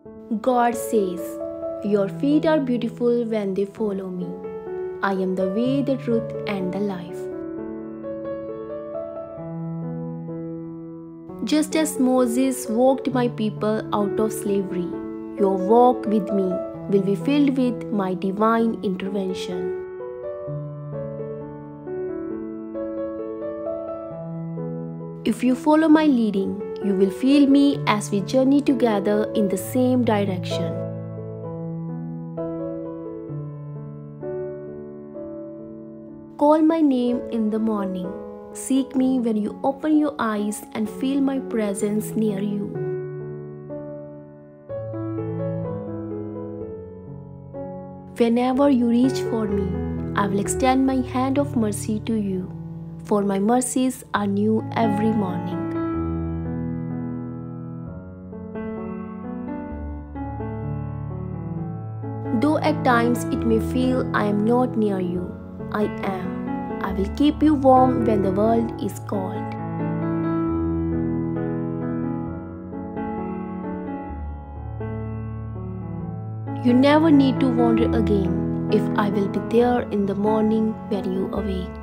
God says, "Your feet are beautiful when they follow me. I am the way, the truth, and the life." Just as Moses walked my people out of slavery, your walk with me will be filled with my divine intervention. If you follow my leading, you will feel me as we journey together in the same direction. Call my name in the morning. Seek me when you open your eyes and feel my presence near you. Whenever you reach for me, I will extend my hand of mercy to you, for my mercies are new every morning. Though at times it may feel I am not near you, I am. I will keep you warm when the world is cold. You never need to wonder again if I will be there in the morning when you awake.